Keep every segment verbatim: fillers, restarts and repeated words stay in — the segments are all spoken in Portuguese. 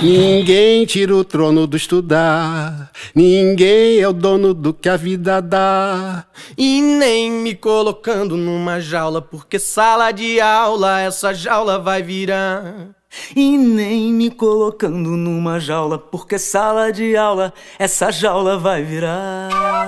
Ninguém tira o trono do estudar, ninguém é o dono do que a vida dá. E nem me colocando numa jaula, porque sala de aula essa jaula vai virar. E nem me colocando numa jaula, porque sala de aula essa jaula vai virar.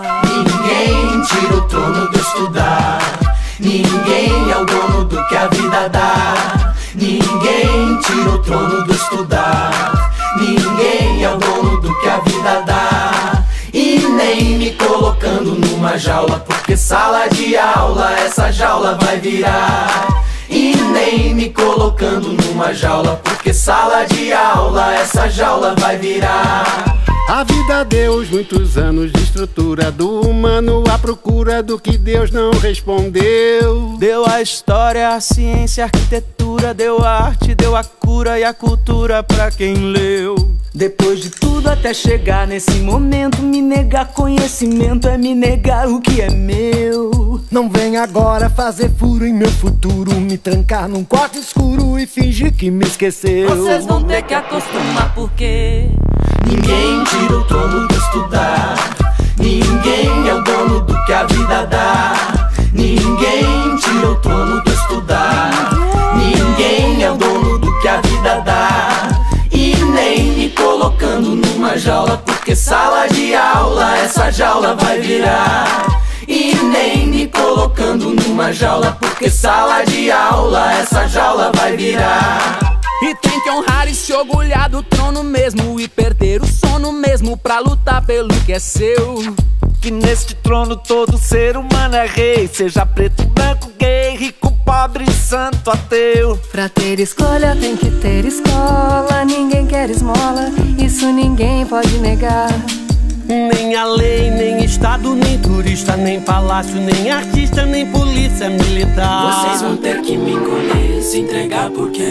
Ninguém tira o trono do estudar, ninguém é o dono do que a vida dá. Ninguém tira o trono do estudar, ninguém é o dono do que a vida dá. E nem me colocando numa jaula, porque sala de aula essa jaula vai virar. E nem me colocando numa jaula, porque sala de aula essa jaula vai virar. A vida deu muitos anos de estrutura do humano à procura do que Deus não respondeu. Deu a história, a ciência, a arquitetura, deu a arte, deu a cura e a cultura pra quem leu. Depois de tudo até chegar nesse momento, me negar conhecimento é me negar o que é meu. Não vem agora fazer furo em meu futuro, me trancar num quarto escuro e fingir que me esqueceu. Vocês vão ter que acostumar porque ninguém tira o trono do estudar, ninguém é o dono do que a vida dá. Ninguém tira o trono do estudar, ninguém é o dono do que a vida dá. E nem me colocando numa jaula, porque sala de aula essa jaula vai virar. E nem me colocando numa jaula, porque sala de aula essa jaula vai virar. E tem que honrar e se orgulhar do trono mesmo, e perder o sono mesmo pra lutar pelo que é seu. Que neste trono todo ser humano é rei, seja preto, branco, gay, rico, pobre, santo, ateu. Pra ter escolha tem que ter escola, ninguém quer esmola, isso ninguém pode negar. Nem a lei, nem estado, nem turista, nem palácio, nem artista, nem polícia militar. Vocês vão ter que me encolher, se entregar porque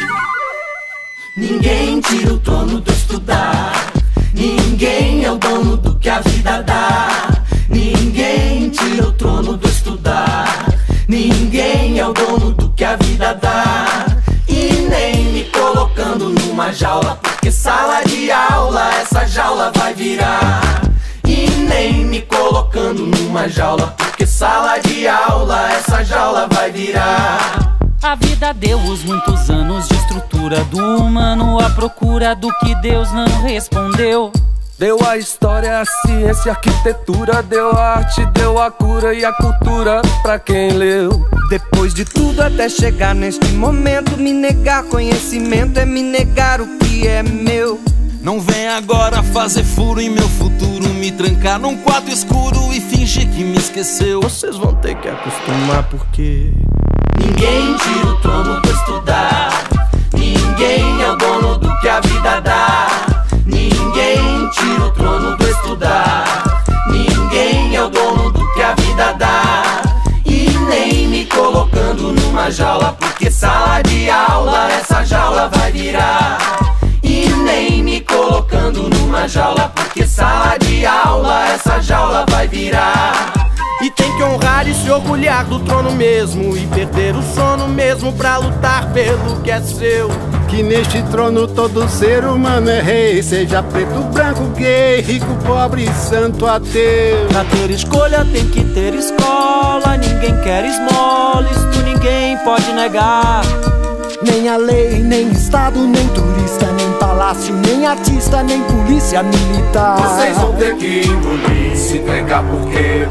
ninguém tira o trono do estudar, ninguém é o dono do que a vida dá. Ninguém tira o trono do estudar, ninguém é o dono do que a vida dá. E nem me colocando numa jaula, porque sala de aula essa jaula vai virar. E nem me colocando numa jaula, porque sala de aula essa jaula vai virar. A vida deu-os muitos anos de estrutura do humano à procura do que Deus não respondeu. Deu a história, a ciência, a arquitetura, deu a arte, deu a cura e a cultura pra quem leu. Depois de tudo até chegar neste momento, me negar conhecimento é me negar o que é meu. Não vem agora fazer furo em meu futuro, me trancar num quarto escuro e fingir que me esqueceu. Vocês vão ter que acostumar porque ninguém tira o trono do estudar, ninguém é o dono do que a vida dá. Ninguém tira o trono do estudar, ninguém é o dono do que a vida dá. E nem me colocando numa jaula, porque sala de aula essa jaula vai virar. E nem me colocando numa jaula, porque sala de aula essa jaula vai virar. E tem que honrar e se orgulhar do trono mesmo, e perder o sono mesmo pra lutar pelo que é seu. Que neste trono todo ser humano é rei, seja preto, branco, gay, rico, pobre, santo, ateu. Pra ter escolha tem que ter escola, ninguém quer esmola, isto ninguém pode negar. Nem a lei, nem estado, nem turista, nem palácio, nem artista, nem polícia militar. Vocês vão ter que engolir, se entregar porque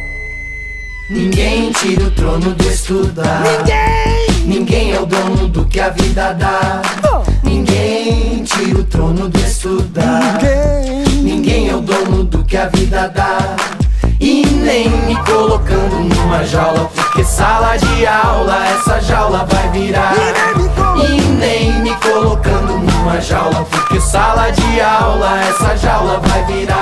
ninguém tira o trono do estudar, Ninguém! ninguém é o dono do que a vida dá. Ninguém tira o trono do estudar, Ninguém! ninguém é o dono do que a vida dá. E nem me colocando numa jaula, porque sala de aula essa jaula vai virar. E nem me colocando numa jaula, porque sala de aula essa jaula vai virar.